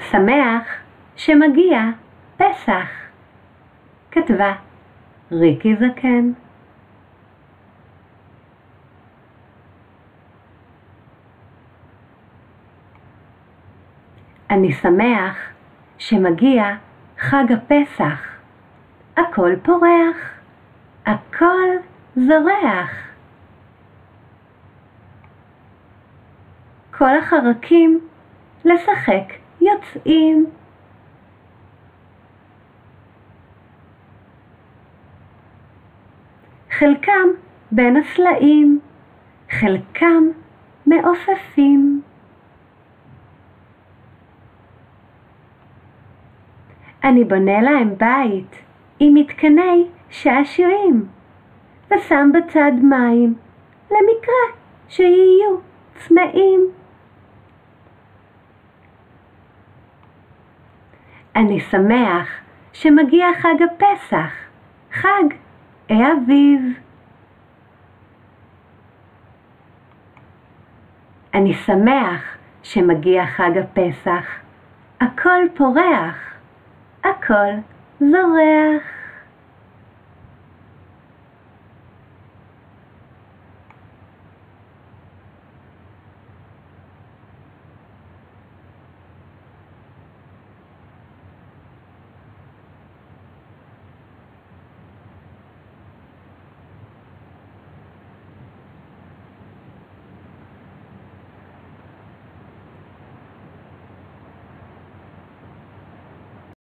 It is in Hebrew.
שמח שמגיע פסח. כתבה ריקי זקן. אני שמח שמגיע חג הפסח. הכל פורח, הכל זורח. כל החרקים לשחק יוצאים. חלקם בין הסלעים, חלקם מעופפים. אני בונה להם בית עם מתקני שעשועים, ושם בצד מים למקרה שיהיו צמאים. אני שמח שמגיע חג הפסח, חג האביב. אני שמח שמגיע חג הפסח, הכל פורח, הכל זורח.